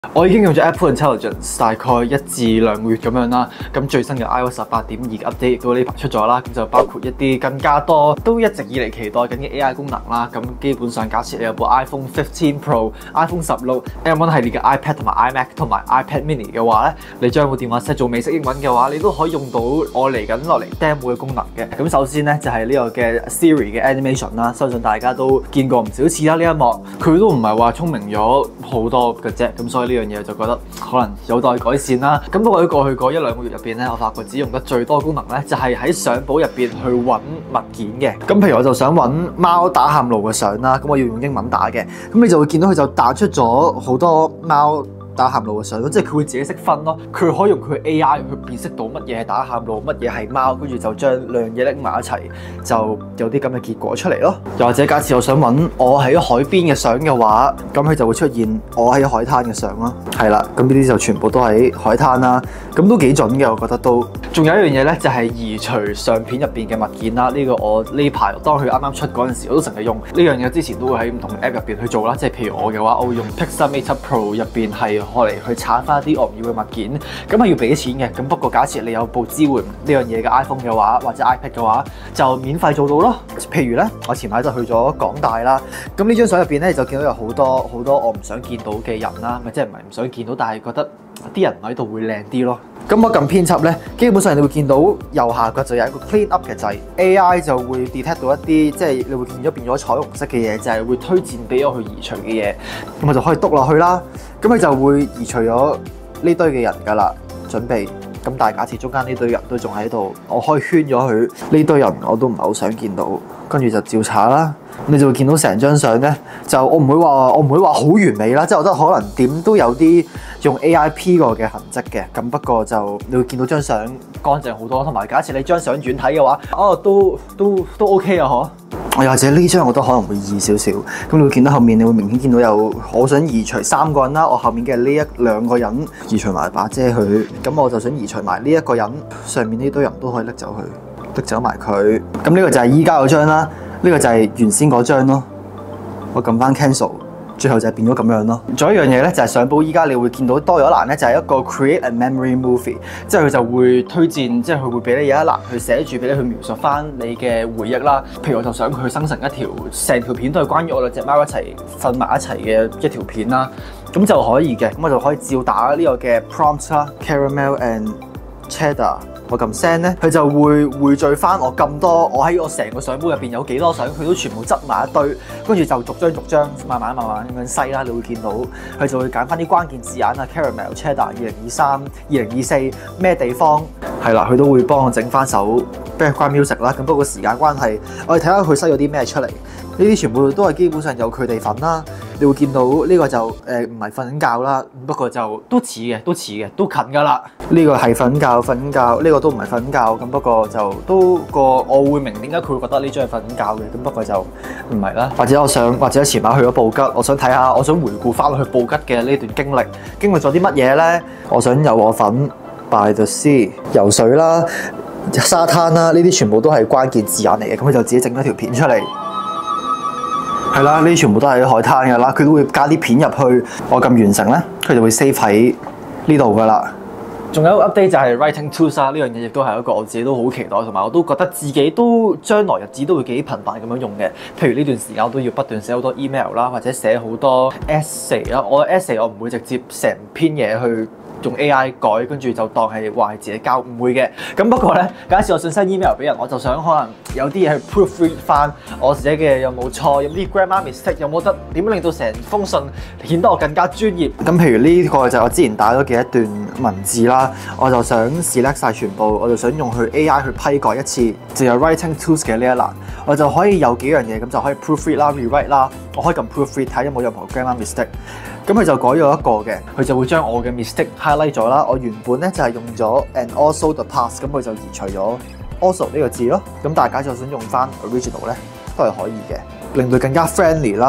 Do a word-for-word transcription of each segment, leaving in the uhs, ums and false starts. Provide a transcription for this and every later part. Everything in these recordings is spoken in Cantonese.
我已經用咗 Apple Intelligence 大概一至兩個月咁樣啦，咁最新嘅 i O S 十八點二嘅 update 亦都呢排出咗啦，咁就包括一啲更加多都一直以嚟期待緊嘅 A I 功能啦。咁基本上假設你有部 iPhone 十五 Pro、iPhone 十六、M 一系列嘅 iPad 同埋 iMac 同埋 iPad Mini 嘅話咧，你將部電話 set 做美式英文嘅話，你都可以用到我嚟緊落嚟 demo 嘅功能嘅。咁首先咧就係、是、呢個嘅 Siri 嘅 animation 啦，相信大家都見過唔少次啦。呢一幕佢都唔係話聰明咗好多嘅啫，咁所以呢樣嘢就覺得可能有待改善啦。咁不過喺過去嗰一兩個月入邊咧，我發覺只用得最多功能咧，就係喺相簿入邊去揾物件嘅。咁譬如我就想揾貓打喊路嘅相啦，咁我要用英文打嘅，咁你就會見到佢就彈出咗好多貓打喊路嘅相咯，即係佢會自己識分咯，佢可以用佢 A I 去辨識到乜嘢係打喊路，乜嘢係貓，跟住就將兩樣嘢拎埋一齊，就有啲咁嘅結果出嚟咯。又或者假設我想揾我喺海邊嘅相嘅話，咁佢就會出現我喺海灘嘅相咯。係啦，咁呢啲就全部都喺海灘啦，咁都幾準嘅，我覺得都。仲有一樣嘢咧，就係移除相片入邊嘅物件啦。呢個我呢排當佢啱啱出嗰陣時，我都成日用呢樣嘢。之前都會喺唔同 app 入邊去做啦，即係譬如我嘅話，我會用 Pixelmator Pro 入邊係攞嚟去鏟翻一啲我唔要嘅物件，咁係要俾錢嘅。咁不過假設你有部支援呢樣嘢嘅 iPhone 嘅話，或者 iPad 嘅話，就免費做到咯。譬如咧，我前排就去咗港大啦，咁呢張相入邊咧就見到有好多好多我唔想見到嘅人啦，咪即係唔係唔想見到，但係覺得啲人喺度會靚啲咯。咁我撳編輯咧，基本上你會見到右下角就有一個 clean up 嘅掣 ，A I 就會 detect 到一啲即係你會見咗變咗彩虹色嘅嘢，就係、是、會推薦俾我去移除嘅嘢，咁我就可以篤落去啦。咁佢就會移除咗呢堆嘅人㗎啦，準備。咁但係假設中間呢堆人都仲喺度，我可以圈咗佢呢堆人，我都唔係好想見到，跟住就照查啦。你就會見到成張相咧，就我唔會話我唔會話好完美啦，即係我覺得可能點都有啲用 A I P 過嘅痕跡嘅。咁不過就你會見到張相乾淨好多，同埋假設你張相遠睇嘅話，哦都都都 OK 啊嗬。又或者呢張我覺得可能會易少少，咁你會見到後面，你會明顯見到有我想移除三個人啦，我後面嘅呢一兩個人移除埋把遮佢，咁我就想移除埋呢一個人，上面呢堆人都可以拎走佢，拎走埋佢。咁呢個就係依家嗰張啦，呢個就係原先嗰張咯。我撳翻 cancel。最後就係變咗咁樣咯。仲有一樣嘢咧，就係相簿依家你會見到多咗一欄咧，就係一個 create a memory movie， 即係佢就會推薦，即係佢會俾你有一欄去寫住俾你去描述翻你嘅回憶啦。譬如我就想佢生成一條成條片都係關於我兩隻貓一齊瞓埋一齊嘅一條片啦，咁就可以嘅。咁我就可以照打呢個嘅 prompt 啦 ，caramel and cheddar。我撳 send 咧，佢就會匯聚翻我咁多，我喺我成個相簿入邊有幾多相，佢都全部執埋一堆，跟住就逐張逐張慢慢慢慢咁樣篩啦。你會見到佢就會揀翻啲關鍵字眼啊 ，caramel、cheddar、二零二三、二零二四咩地方，係啦，佢都會幫我整翻首 background music 啦。咁不過時間關係，我哋睇下佢篩咗啲咩出嚟。呢啲全部都係基本上有佢哋份啦。你會見到呢個就誒唔係瞓緊覺啦，不過就都似嘅，都似嘅，都近㗎啦。呢個係瞓覺，瞓緊覺，呢個都唔係瞓緊覺，咁不過就都個我會明點解佢會覺得呢張係瞓緊覺嘅，咁不過就唔係啦。或者我想，或者前晚去咗布吉，我想睇下，我想回顧翻去布吉嘅呢段經歷，經歷咗啲乜嘢咧？我想有我份 by the sea 游水啦、沙灘啦，呢啲全部都係關鍵字眼嚟嘅，咁佢就自己整咗條片出嚟。係啦，呢啲全部都係海灘㗎啦，佢都會加啲片入去。我撳完成咧，佢就會 save 喺呢度㗎啦。仲有一個 update 就係 writing tools 啦，呢樣嘢亦都係一個我自己都好期待，同埋我都覺得自己都將來日子都會幾頻繁咁樣用嘅。譬如呢段時間我都要不斷寫好多 email 啦，或者寫好多 essay 啦。我 essay 我唔會直接成篇嘢去用 A I 改，跟住就當係話係自己交，唔會嘅。咁不過咧，假設我想 send email 俾人，我就想可能有啲嘢去 proofread 翻我寫嘅有冇錯，有啲 grammar mistake 有冇得點樣令到成封信顯得我更加專業。咁譬如呢個就係我之前打咗嘅一段文字啦，我就想 select 晒全部，我就想用去 A I 去批改一次，就有 writing tools 嘅呢一欄，我就可以有幾樣嘢，咁就可以 proofread 啦、rewrite 啦，我可以撳 proofread 睇有冇任何 grammar mistake。咁佢就改咗一個嘅，佢就會將我嘅 mistake highlight 咗啦。我原本咧就係用咗 and also the past， 咁佢就移除咗 also 呢個字咯。咁大家就想用翻 original 咧，都係可以嘅，令到更加 friendly 啦。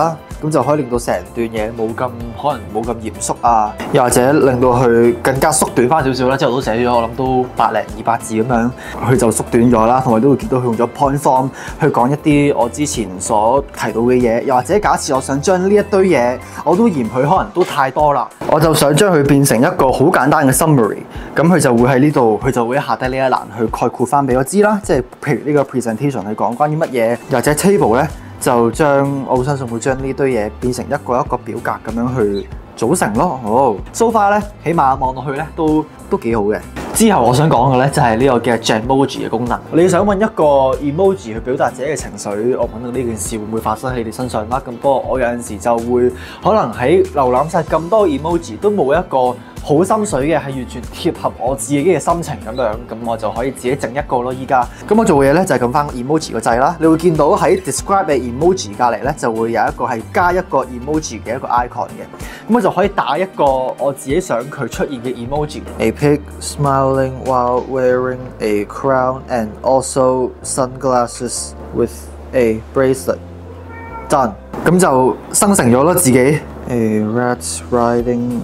咁就可以令到成段嘢冇咁可能冇咁嚴肅啊，又或者令到佢更加縮短翻少少啦。之後都寫咗，我諗都百零二百字咁樣，佢就縮短咗啦。同埋都會見到佢用咗 point form 去講一啲我之前所提到嘅嘢，又或者假設我想將呢一堆嘢，我都嫌佢可能都太多啦，我就想將佢變成一個好簡單嘅 summary， 咁佢就會喺呢度，佢就會喺下低呢一欄去概括翻俾我知啦。即係譬如呢個 presentation 係講關於乜嘢，又或者 table 咧就將我相信會將呢堆嘢變成一個一個表格咁樣去組成咯。哦 ，so far 咧，起碼望落去咧都都幾好嘅。之後我想講嘅咧就係呢個嘅 Genmoji 嘅功能。你想揾一個 emoji 去表達自己嘅情緒，我諗到呢件事會唔會發生喺你身上啦？咁不過我有陣時就會可能喺瀏覽晒咁多 emoji 都冇一個好心水嘅，係完全貼合我自己嘅心情咁樣，咁我就可以自己整一個咯。依家咁我做嘅嘢咧就係撳翻 emoji 個掣啦。你會見到喺 describe 嘅 emoji 隔離咧就會有一個係加一個 emoji 嘅一個 icon 嘅，咁我就可以打一個我自己想佢出現嘅 emoji。A pig smiling while wearing a crown and also sunglasses with a bracelet. Done。咁就生成咗啦自己。A rat riding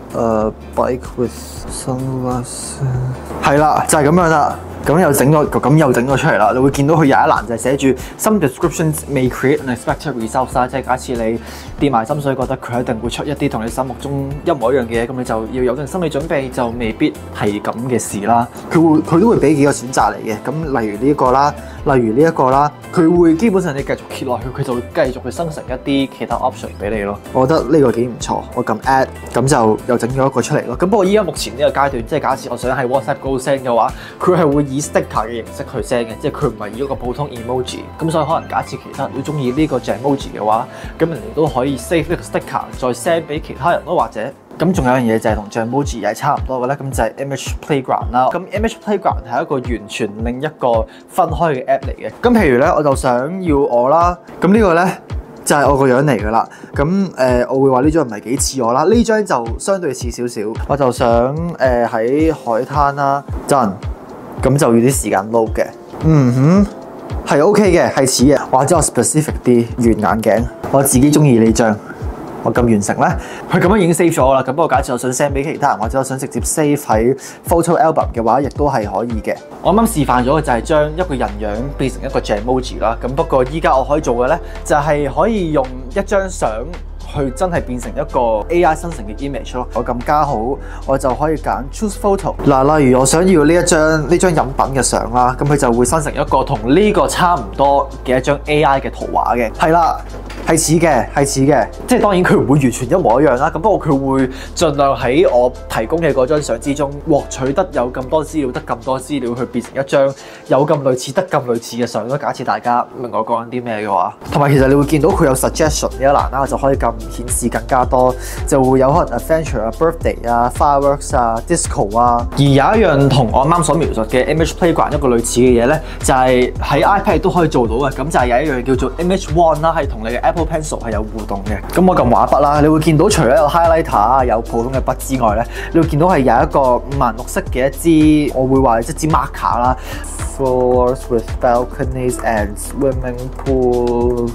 a bike with sunglasses。係啦，就係咁樣啦。咁又整咗，咁又整咗出嚟啦。你會見到佢有一欄就係寫住 Some descriptions may create unexpected results 啦，即係假設你跌埋心水，覺得佢一定會出一啲同你心目中一模一樣嘅嘢，咁你就要有定心理準備，就未必係咁嘅事啦。佢會佢都會俾幾個選擇嚟嘅，咁例如呢一個啦，例如呢一個啦，佢會基本上你繼續揭落去，佢就會繼續去生成一啲其他 option 俾你咯。我覺得呢個幾唔錯，我撳 add 咁就又整咗一個出嚟咯。咁不過依家目前呢個階段，即係假設我想喺 WhatsApp 嗰度 send 嘅話，佢係會以 sticker 嘅形式去 send 嘅，即係佢唔係以一個普通 emoji。咁所以可能假設其他人都中意呢個 Genmoji 嘅話，咁人哋都可以 save 呢個 sticker 再 send 俾其他人咯，或者咁仲有一樣嘢就係同 Genmoji 係差唔多嘅咧，咁就係 Image Playground 啦。咁 Image Playground 係一個完全另一個分開嘅 app 嚟嘅。咁譬如咧，我就想要我啦，咁呢個咧就係我個樣嚟噶啦。咁誒、呃，我會話呢張唔係幾似我啦，呢張就相對似少少。我就想誒喺、呃、海灘啦，真。咁就要啲時間 load 嘅，嗯哼，係 OK 嘅，係似嘅。或者我 specific 啲圓眼鏡，我自己中意呢張，我撳完成咧，佢咁樣已經 save 咗啦。咁不過假設我想 send 俾其他人，或者我想直接 save 喺 photo album 嘅話，亦都係可以嘅。我啱啱示範咗嘅就係將一個人樣變成一個 Genmoji 啦。咁不過依家我可以做嘅咧，就係可以用一張相去真係變成一個 A I 生成嘅 image 咯。我撳加號，我就可以揀 choose photo。嗱，例如我想要呢一張呢張飲品嘅相啦，咁佢就會生成一個同呢個差唔多嘅一張 A I 嘅圖畫嘅。係啦，係似嘅，係似嘅。即係當然佢唔會完全一模一樣啦。咁不過佢會盡量喺我提供嘅嗰張相之中獲取得有咁多資料，得咁多資料去變成一張有咁類似得咁類似嘅相咯。假設大家明我講緊啲咩嘅話，同埋其實你會見到佢有 suggestion 呢一欄啦，我就可以撳顯示更加多，就會有可能 adventure 啊、birthday 啊、fireworks 啊、disco 啊。而有一樣同我啱啱所描述嘅 image playground 一個類似嘅嘢咧，就係喺 iPad 都可以做到嘅。咁就係有一樣叫做 image wand 啦，係同你嘅 Apple Pencil 係有互動嘅。咁我撳畫筆啦，你會見到除咗有 highlighter 啊、有普通嘅筆之外咧，你會見到係有一個五顏六色嘅一支，我會話係一支 marker 啦。Floors with balconies and swimming pool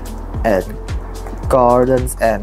and gardens and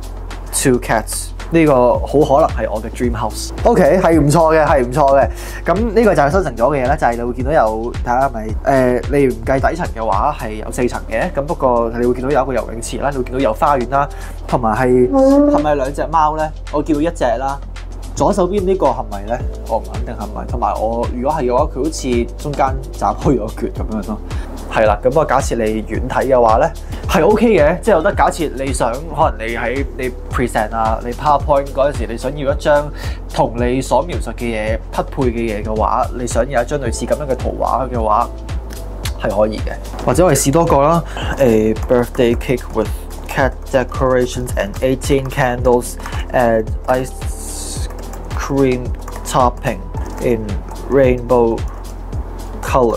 two cats， 呢個好可能係我嘅 dream house。OK， 係唔錯嘅，係唔錯嘅。咁呢個就係生成咗嘅嘢咧，就係、是、你會見到有睇下係咪誒，你唔計底層嘅話係有四層嘅。咁不過你會見到有一個游泳池啦，你會見到有花園啦，同埋係係咪兩隻貓咧？我見到一隻啦。左手邊呢個係咪咧？我唔肯定係咪。同埋我如果係嘅話，佢好似中間斬開咗一橛咁樣咯。係啦，咁不過假設你遠睇嘅話咧，係 OK 嘅，即係有得假設你想可能你喺你 present 啊，你 PowerPoint 嗰陣時，你想要一張同你所描述嘅嘢匹配嘅嘢嘅話，你想要一張類似咁樣嘅圖畫嘅話，係可以嘅。或者我哋試多個啦 ，A birthday cake with cat decorations and eighteen candles and ice cream topping in rainbow colors。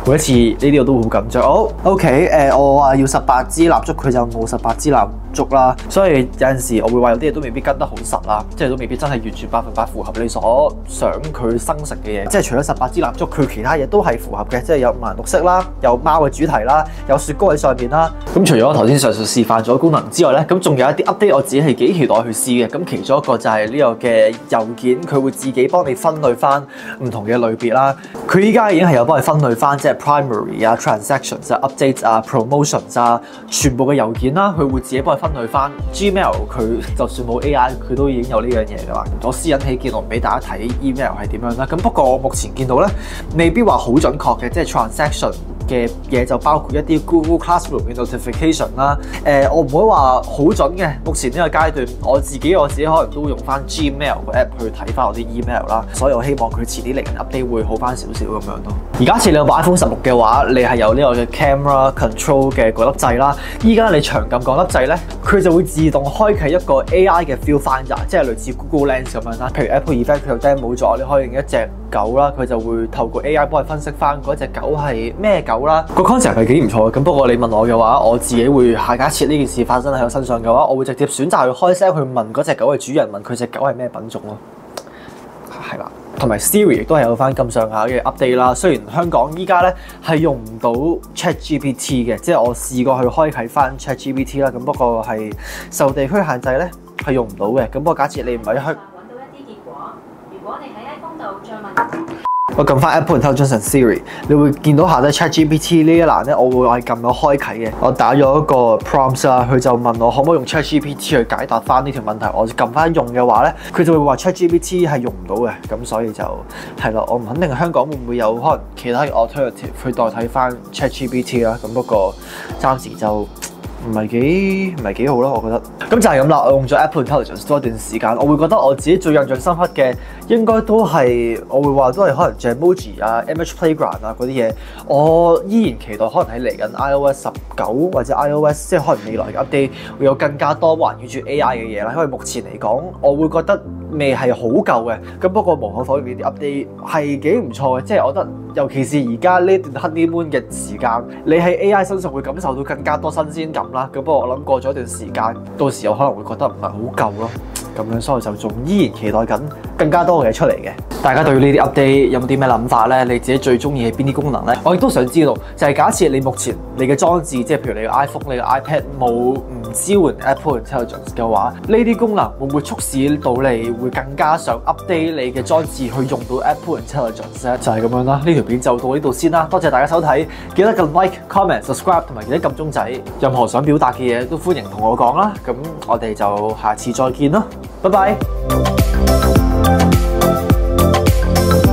每一次呢啲我都好緊張。好 ，OK， 誒、呃，我話要十八支蠟燭，佢就冇十八支蠟燭啦，所以有陣時我會話有啲嘢都未必跟得好實啦，即係都未必真係完全百分百符合你所想佢生成嘅嘢。即係除咗十八支蠟燭，佢其他嘢都係符合嘅，即係有五顏六色啦，有貓嘅主題啦，有雪糕喺上邊啦。咁除咗我頭先上述示範咗功能之外咧，咁仲有一啲 update 我自己係幾期待去試嘅。咁其中一個就係呢個嘅郵件，佢會自己幫你分類翻唔同嘅類別啦。佢依家已經係有幫你分類翻，即係 primary 啊、transactions 啊、updates 啊、promotions 啊，全部嘅郵件啦，佢會自己幫你分類翻。Gmail 佢就算冇 A I， 佢都已經有呢樣嘢㗎啦。我私隱起見，我唔俾大家睇 email 係點樣啦。咁不過我目前見到咧，未必話好準確嘅，即係 transaction 嘅嘢就包括一啲 Google Classroom 嘅 notification 啦。誒、呃，我唔會話好準嘅。目前呢個階段，我自己我自己可能都會用翻 Gmail 個 app 去睇翻我啲 email 啦。所以我希望佢遲啲嚟緊 update 會好翻少少咁樣咯。而假設你有部 iPhone 十六嘅話，你係有呢個嘅 camera control 嘅嗰粒掣啦。依家你長撳嗰粒掣咧，佢就會自動開啟一個 A I 嘅 Field Finder，即係類似 Google Lens 咁樣啦。譬如 Apple Event 佢有 demo 咗，你可以用一隻狗啦，佢就會透過 A I 幫你分析翻嗰隻狗係咩狗啦。個 concept 係幾唔錯嘅。咁不過你問我嘅話，我自己會下假設呢件事發生喺我身上嘅話，我會直接選擇去開聲去問嗰隻狗嘅主人，問佢隻狗係咩品種咯。係啦。同埋 Siri 亦都係有翻咁上下嘅 update 啦。雖然香港依家咧係用唔到 ChatGPT 嘅，即係我試過去開啟翻 ChatGPT 啦。咁不過係受地區限制咧係用唔到嘅。咁不過假設你唔係去揾到一啲結果，如果你喺 iPhone 度再問。我撳翻 Apple Intelligence Siri， 你會見到下底 ChatGPT 呢一欄咧，我會係撳咗開啟嘅。我打咗一個 prompt 啦，佢就問我可唔可以用 ChatGPT 去解答翻呢條問題。我撳翻用嘅話咧，佢就會話 ChatGPT 係用唔到嘅。咁所以就係啦，我唔肯定香港會唔會有可能其他嘅 alternative 去代替翻 ChatGPT 啦。咁不過暫時就唔係幾唔係幾好咯，我覺得。咁就係咁啦。我用咗 Apple Intelligence 多一段時間，我會覺得我自己最印象深刻嘅應該都係我會話都係可能 Jamoji 啊、Image Playground 啊嗰啲嘢。我依然期待可能喺嚟緊 iOS 十九或者 iOS 即係可能未來嘅 update 會有更加多環繞住 A I 嘅嘢啦。因為目前嚟講，我會覺得未係好夠嘅。咁不過無可否認呢啲 update 係幾唔錯嘅，即係我覺得尤其是而家呢段 honeymoon 嘅時間，你喺 A I 身上會感受到更加多新鮮感啦。咁不過我諗過咗一段時間，到時我可能會覺得唔係好夠咯。咁樣所以就仲依然期待緊更加多嘅嘢出嚟嘅。大家對呢啲 update 有冇啲咩諗法咧？你自己最中意係邊啲功能咧？我亦都想知道，就係假設你目前你嘅裝置，即係譬如你嘅 iPhone、你嘅 iPad 冇唔支援 Apple Intelligence 嘅話，呢啲功能會唔會促使到你會更加想 update 你嘅裝置去用到 Apple Intelligence 咧？就係咁樣啦。呢條片就到呢度先啦。多謝大家收睇，記得撳 like、comment、subscribe 同埋記得撳鐘仔。任何想表達嘅嘢都歡迎同我講啦。咁我哋就下次再見啦。拜拜。